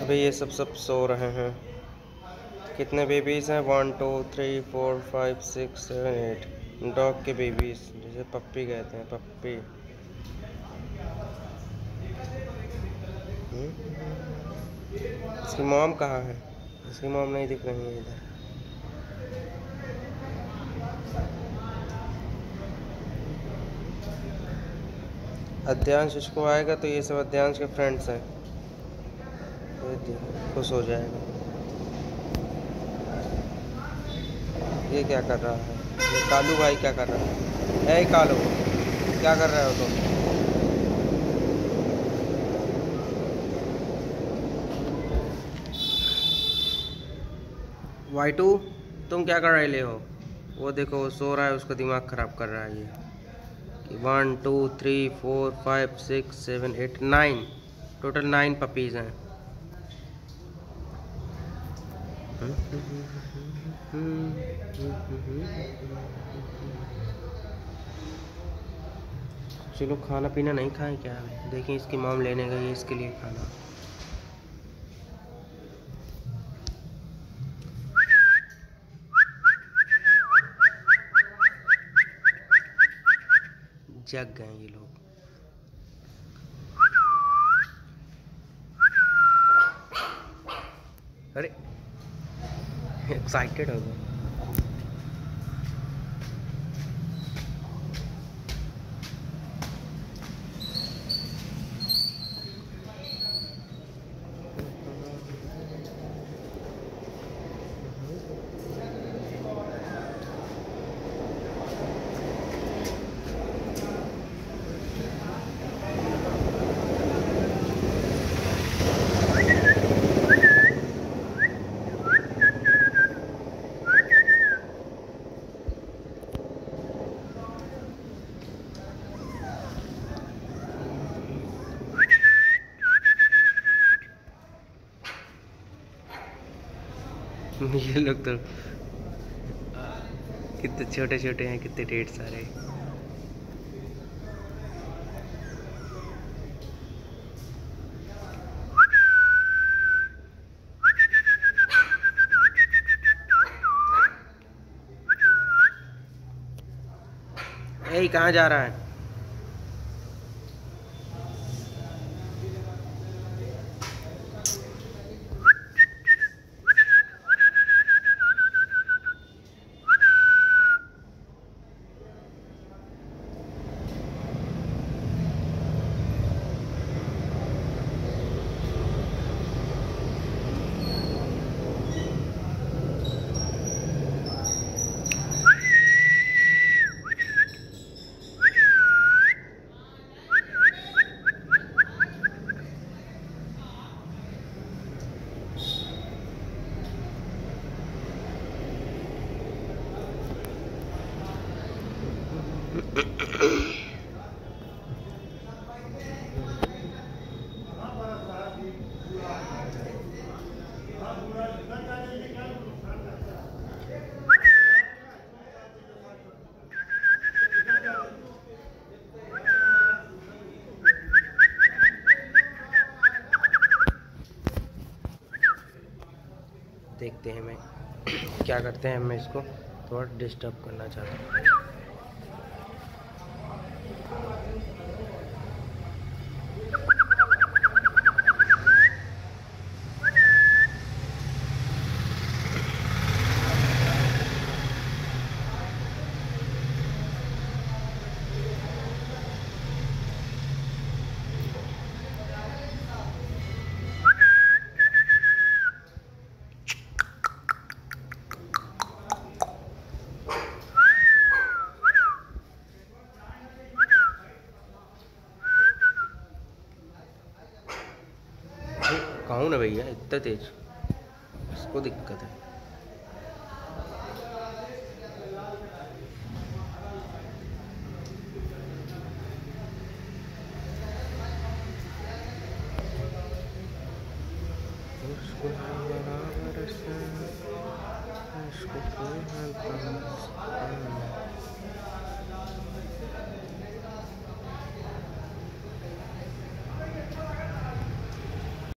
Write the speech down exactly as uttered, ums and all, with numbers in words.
अभी ये सब सब सो रहे हैं। कितने बेबीज हैं? One two three four five six seven eight dog के बेबीज, जिसे पप्पी कहते हैं, पप्पी। इसकी मॉम कहाँ है? इसकी मॉम नहीं दिख रही है इधर। अध्यांश इसको आएगा तो ये सब अध्यांश के फ्रेंड्स हैं, खुश हो जाएगा। ये क्या कर रहा है? ये कालू भाई क्या कर रहा है? ए कालू, क्या कर रहे हो तुम? वाई टू, तुम क्या कर रहे हो? वो देखो वो सो रहा है, उसका दिमाग खराब कर रहा है ये। कि one two three four five six seven eight nine, total nine puppies हैं। चलो खाना पीना नहीं खाएं क्या? देखिए इसकी मॉम लेने गई है इसके लिए खाना। जग गए ये लोग। अरे एक्साइटेड हो गए। ये लोग तो कितने छोटे छोटे हैं, कितने ढेर सारे। ए कहाँ जा रहा है? देखते हैं मैं क्या करते हैं। मैं इसको थोड़ा डिस्टर्ब करना चाहता हूँ। कहूँ ना भैया, इतना तेज, इसको दिक्कत है। उसको बराबर से, उसको